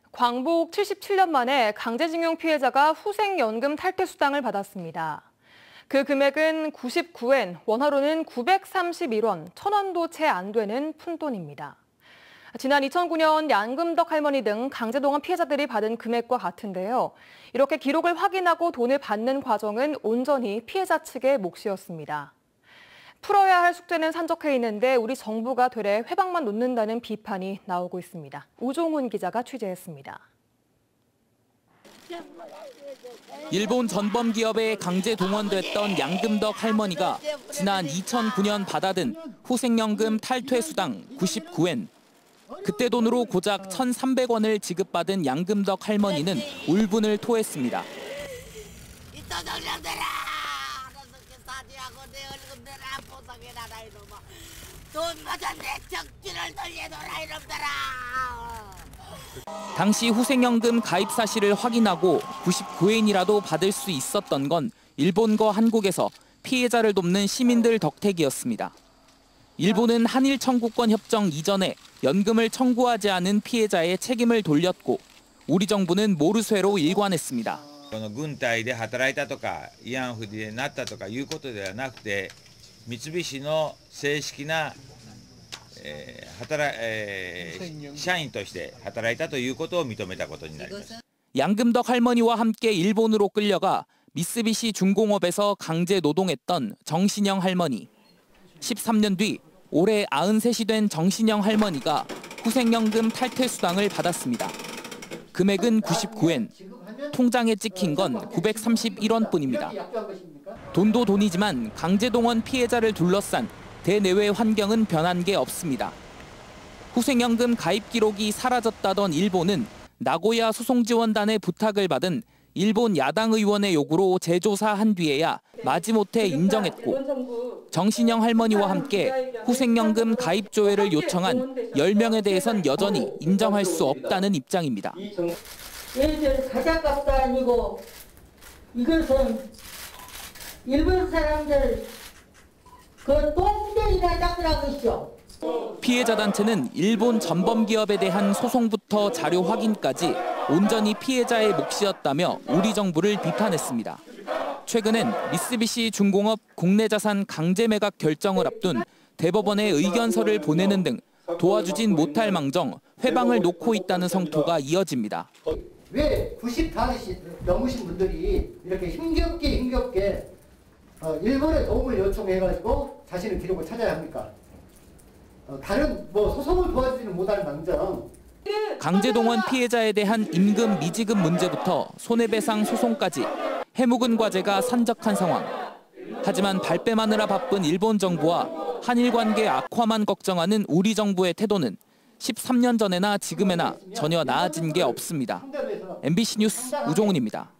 광복 77년 만에 강제징용 피해자가 후생연금 탈퇴수당을 받았습니다. 그 금액은 99엔, 원화로는 931원, 1,000원도 채 안 되는 푼돈입니다. 지난 2009년 양금덕 할머니 등 강제동원 피해자들이 받은 금액과 같은데요. 이렇게 기록을 확인하고 돈을 받는 과정은 온전히 피해자 측의 몫이었습니다. 풀어야 할 숙제는 산적해 있는데 우리 정부가 되레 회방만 놓는다는 비판이 나오고 있습니다. 우종훈 기자가 취재했습니다. 일본 전범 기업에 강제 동원됐던 양금덕 할머니가 지난 2009년 받아든 후생연금 탈퇴 수당 99엔. 그때 돈으로 고작 1,300원을 지급받은 양금덕 할머니는 울분을 토했습니다. 당시 후생연금 가입 사실을 확인하고 99엔이라도 받을 수 있었던 건 일본과 한국에서 피해자를 돕는 시민들 덕택이었습니다. 일본은 한일 청구권 협정 이전에 연금을 청구하지 않은 피해자의 책임을 돌렸고 우리 정부는 모르쇠로 일관했습니다. 軍隊で働いたとか慰安婦になったとかいうことではなくて、三菱の正式な社員として働いたということを認めたことになります。 양금덕 할머니와 함께 일본으로 끌려가 미쓰비시 중공업에서 강제 노동했던 정신영 할머니. 13년 뒤 올해 93이 된 정신영 할머니가 후생연금 탈퇴 수당을 받았습니다. 금액은 99엔, 통장에 찍힌 건 931원뿐입니다. 돈도 돈이지만 강제동원 피해자를 둘러싼 대내외 환경은 변한 게 없습니다. 후생연금 가입 기록이 사라졌다던 일본은 나고야 소송지원단의 부탁을 받은 일본 야당 의원의 요구로 재조사한 뒤에야 마지못해 인정했고 정신영 할머니와 함께 후생연금 가입 조회를 요청한 10명에 대해선 여전히 인정할 수 없다는 입장입니다. 얘들 가짜값도 아니고 이것은 일본 사람들 그 똥쟁이나 닦으라고 있죠. 피해자 단체는 일본 전범 기업에 대한 소송부터 자료 확인까지 온전히 피해자의 몫이었다며 우리 정부를 비판했습니다. 최근엔 미쓰비시 중공업 국내 자산 강제 매각 결정을 앞둔 대법원에 의견서를 보내는 등 도와주진 못할 망정 회방을 놓고 있다는 성토가 이어집니다. 왜 90이 넘으신 분들이 이렇게 힘겹게 일본에 도움을 요청해가지고 자신의 기록을 찾아야 합니까? 다른 소송을 도와주지는 못할 망정. 강제동원 피해자에 대한 임금 미지급 문제부터 손해배상 소송까지 해묵은 과제가 산적한 상황. 하지만 발뺌하느라 바쁜 일본 정부와 한일 관계 악화만 걱정하는 우리 정부의 태도는 13년 전에나 지금에나 전혀 나아진 게 없습니다. MBC 뉴스 우종훈입니다.